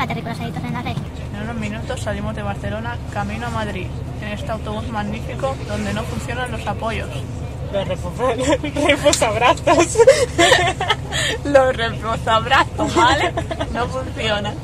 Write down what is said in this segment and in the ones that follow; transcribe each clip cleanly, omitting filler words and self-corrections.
Hola, terrícolas adictos en la red. En unos minutos salimos de Barcelona camino a Madrid, en este autobús magnífico donde no funcionan los apoyos. Los reposabrazos. Los reposabrazos, ¿vale? No funcionan.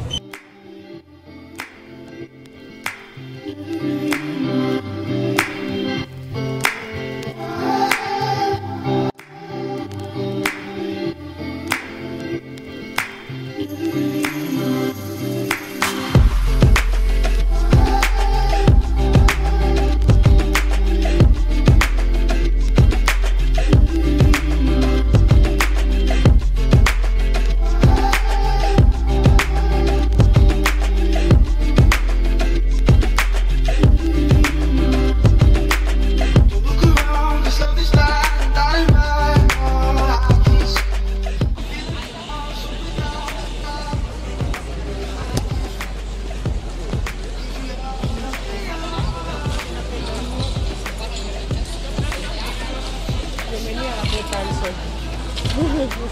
Bienvenida a la Puerta del Sol.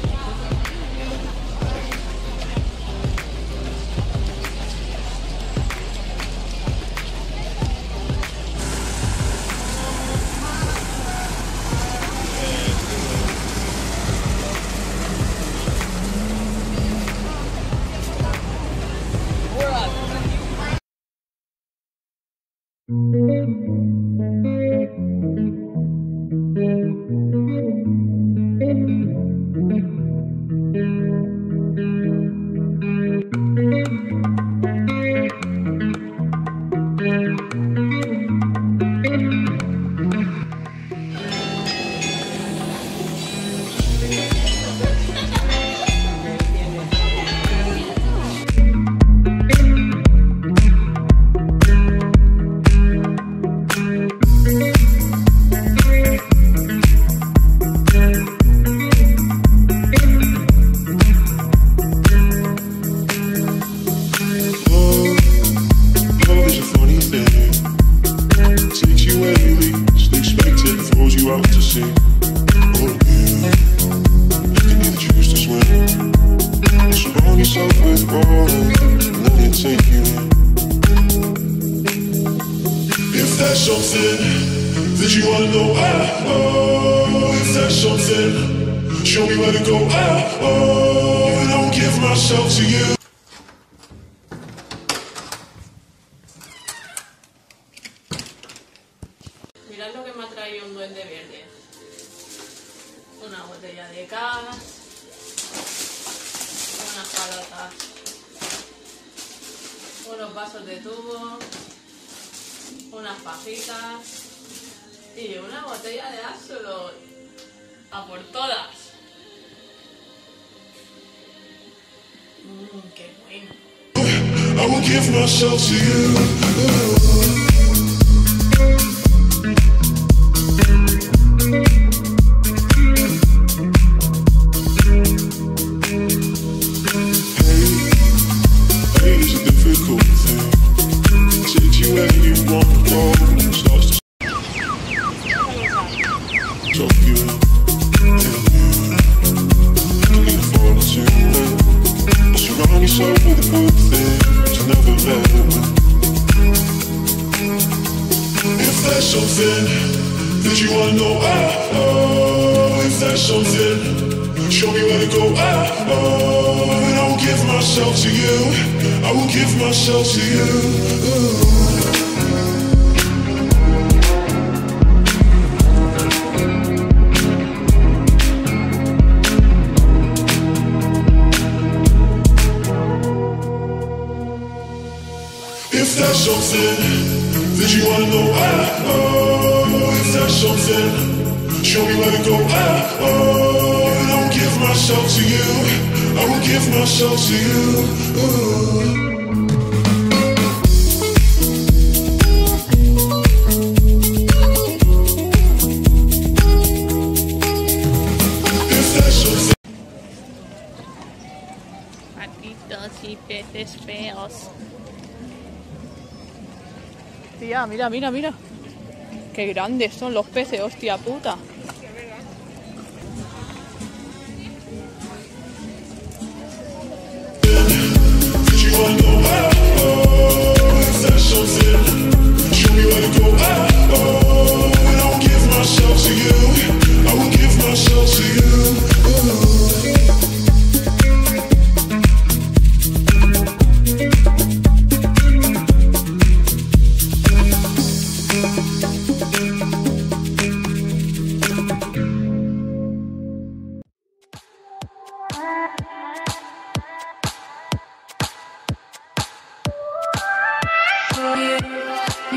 Something that you wanna know, if that's something, show me where to go, and I will give myself to you. Mirad lo que me ha traído un duende verde. Una botella de gas, unas palotas, unos vasos de tubo, unas pajitas y una botella de Absolut. A por todas. Qué bueno. I will give myself to you. Something that you wanna know, if that's something, show me where to go, and I will give myself to you, I will give myself to you. If that's something that you wanna know, if that's something, show me where to go, and I will give myself to you, I will give myself to you. If that's something. Patitos y peces feos. Tía, mira, mira, mira. Qué grandes son los peces, hostia puta.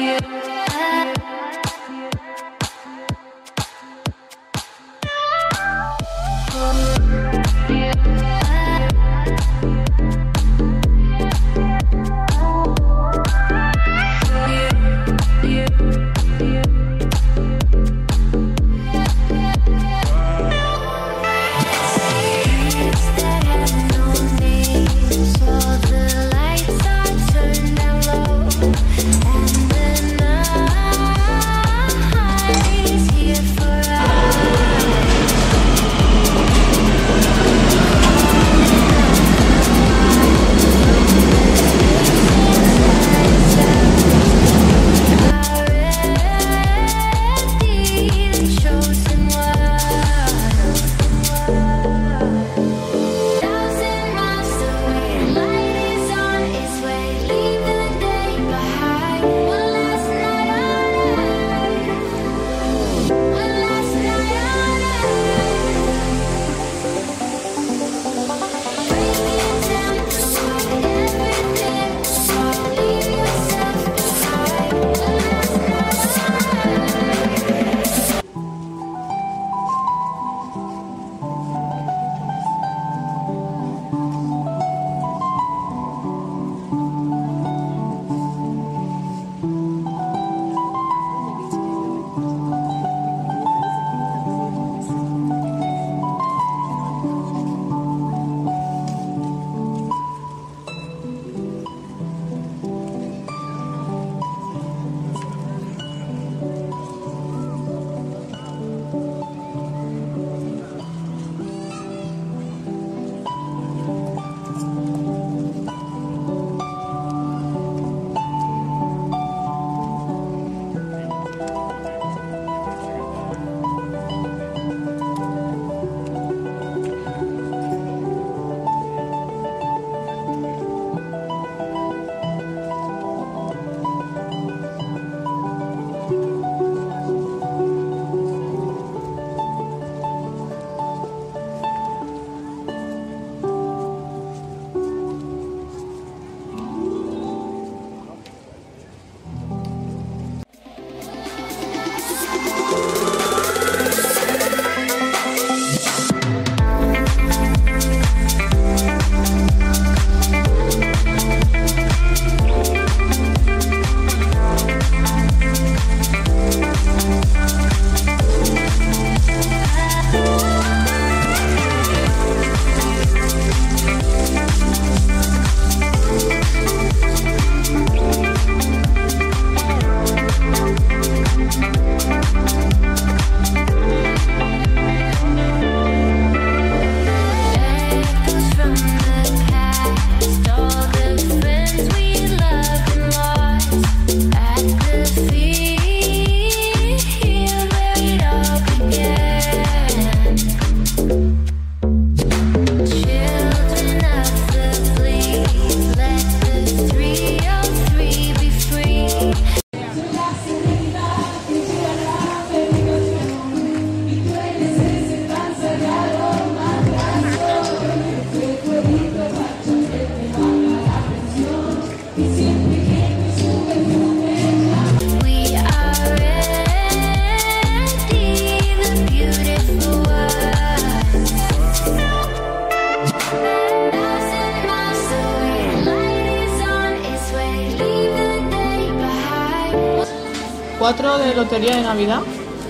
4 de lotería de Navidad.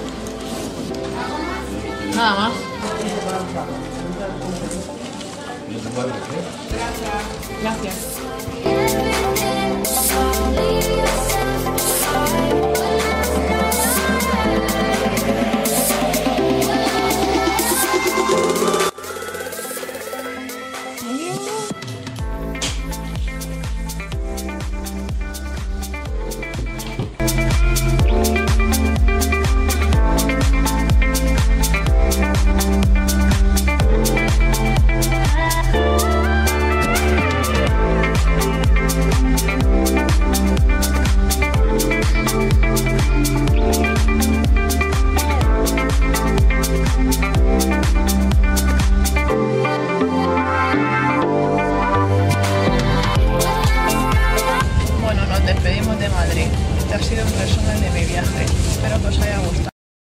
Nada más. Gracias. viaje. Espero que os haya gustado.